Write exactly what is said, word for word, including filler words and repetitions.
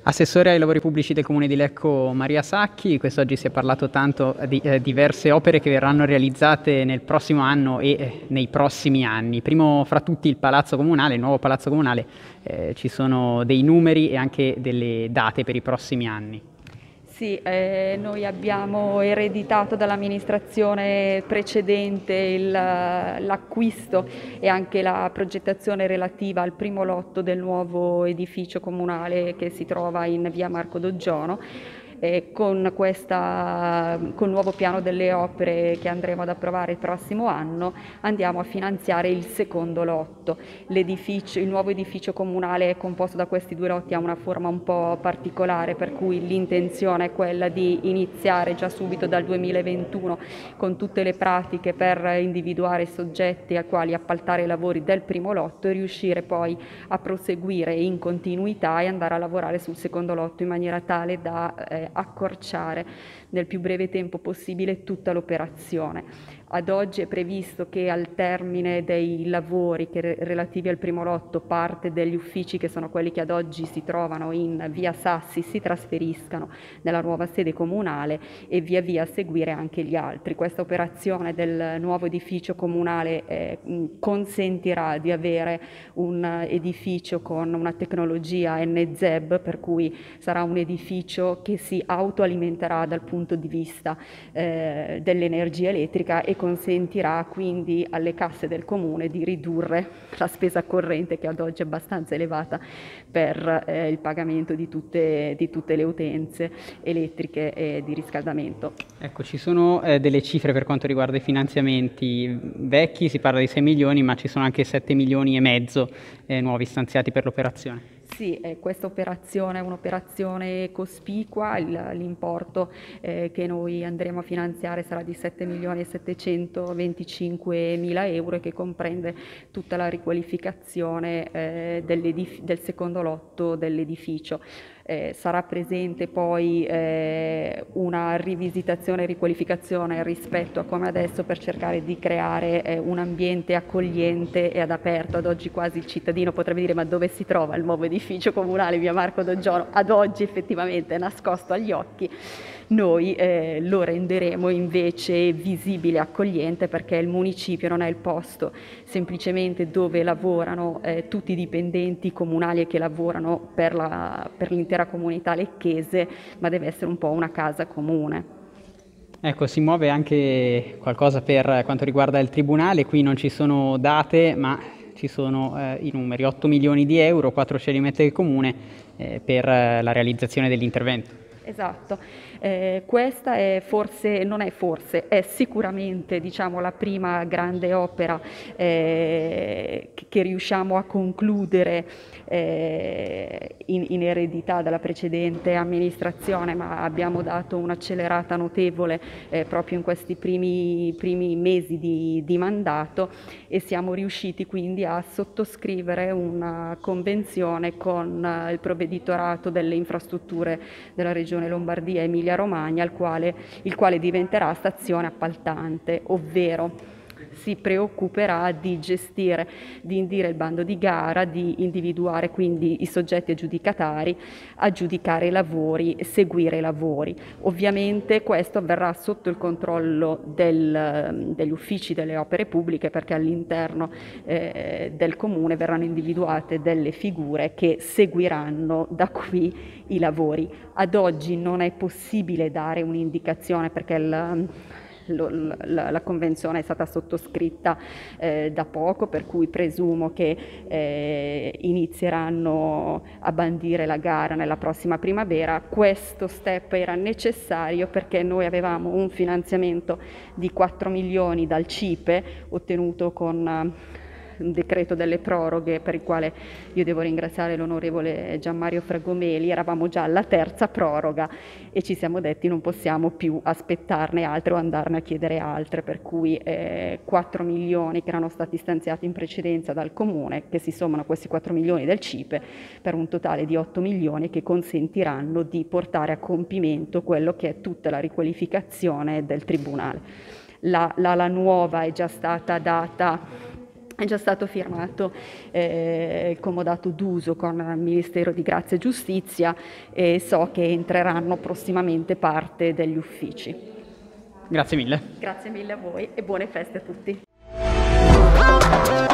Assessore ai lavori pubblici del Comune di Lecco Maria Sacchi, quest'oggi si è parlato tanto di eh, diverse opere che verranno realizzate nel prossimo anno e eh, nei prossimi anni. Primo fra tutti il Palazzo Comunale, il nuovo Palazzo Comunale, eh, ci sono dei numeri e anche delle date per i prossimi anni. Sì, eh, noi abbiamo ereditato dall'amministrazione precedente il- l'acquisto e anche la progettazione relativa al primo lotto del nuovo edificio comunale che si trova in via Marco Doggiono. E con, questa, con il nuovo piano delle opere che andremo ad approvare il prossimo anno andiamo a finanziare il secondo lotto. L'edificio, il nuovo edificio comunale composto da questi due lotti ha una forma un po' particolare, per cui l'intenzione è quella di iniziare già subito dal duemilaventuno con tutte le pratiche per individuare i soggetti ai quali appaltare i lavori del primo lotto e riuscire poi a proseguire in continuità e andare a lavorare sul secondo lotto in maniera tale da eh, accorciare nel più breve tempo possibile tutta l'operazione. Ad oggi è previsto che al termine dei lavori che relativi al primo lotto parte degli uffici, che sono quelli che ad oggi si trovano in via Sassi, si trasferiscano nella nuova sede comunale e via via seguire anche gli altri. Questa operazione del nuovo edificio comunale eh, consentirà di avere un edificio con una tecnologia N Z E B, per cui sarà un edificio che si autoalimenterà dal punto di vista eh, dell'energia elettrica e consentirà quindi alle casse del comune di ridurre la spesa corrente, che ad oggi è abbastanza elevata, per eh, il pagamento di tutte, di tutte le utenze elettriche e di riscaldamento. Ecco, ci sono eh, delle cifre per quanto riguarda i finanziamenti vecchi, si parla di sei milioni, ma ci sono anche sette milioni e mezzo eh, nuovi stanziati per l'operazione. Sì, eh, questa operazione è un'operazione cospicua, il- l'importo eh, che noi andremo a finanziare sarà di sette milioni e settecentoventicinque mila euro, e che comprende tutta la riqualificazione eh, dell'edif- del secondo lotto dell'edificio. Eh, sarà presente poi eh, una rivisitazione e riqualificazione rispetto a come adesso, per cercare di creare eh, un ambiente accogliente e ad aperto. Ad oggi quasi il cittadino potrebbe dire: ma dove si trova il nuovo edificio comunale via Marco Doggiono? Ad oggi effettivamente è nascosto agli occhi. Noi eh, lo renderemo invece visibile e accogliente, perché il municipio non è il posto semplicemente dove lavorano eh, tutti i dipendenti comunali che lavorano per, la, per l'intera comunità lecchese, ma deve essere un po' una casa comune. Ecco, si muove anche qualcosa per quanto riguarda il Tribunale, qui non ci sono date, ma ci sono eh, i numeri: otto milioni di euro, quattro ce li mette il Comune eh, per eh, la realizzazione dell'intervento. Esatto, eh, questa è forse, non è forse, è sicuramente, diciamo, la prima grande opera eh, che, che riusciamo a concludere eh, in, in eredità dalla precedente amministrazione, ma abbiamo dato un'accelerata notevole eh, proprio in questi primi, primi mesi di, di mandato, e siamo riusciti quindi a sottoscrivere una convenzione con eh, il provveditorato delle infrastrutture della Regione Lombardia e Emilia Romagna, il quale, il quale diventerà stazione appaltante, ovvero si preoccuperà di gestire, di indire il bando di gara, di individuare quindi i soggetti aggiudicatari, aggiudicare i lavori, seguire i lavori. Ovviamente questo avverrà sotto il controllo del, degli uffici delle opere pubbliche, perché all'interno eh, del comune verranno individuate delle figure che seguiranno da qui i lavori. Ad oggi non è possibile dare un'indicazione, perché il La, la convenzione è stata sottoscritta eh, da poco, per cui presumo che eh, inizieranno a bandire la gara nella prossima primavera. Questo step era necessario perché noi avevamo un finanziamento di quattro milioni dal C I P E ottenuto con un decreto delle proroghe, per il quale io devo ringraziare l'onorevole Gianmario Fragomeli. Eravamo già alla terza proroga e ci siamo detti: non possiamo più aspettarne altre o andarne a chiedere altre, per cui eh, quattro milioni che erano stati stanziati in precedenza dal Comune, che si sommano a questi quattro milioni del C I P E, per un totale di otto milioni, che consentiranno di portare a compimento quello che è tutta la riqualificazione del Tribunale. La, la, la nuova è già stata data è già stato firmato eh, il comodato d'uso con il Ministero di Grazia e Giustizia e so che entreranno prossimamente parte degli uffici. Grazie mille. Grazie mille a voi e buone feste a tutti.